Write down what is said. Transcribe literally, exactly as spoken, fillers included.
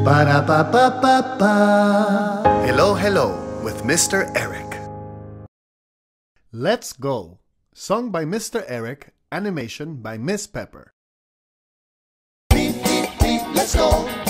Ba-da-ba-ba-ba-ba. Hello, hello with Mister Erik. Let's Go, sung by Mister Erik, animation by Miss Pepper. Beep, beep, beep, let's go.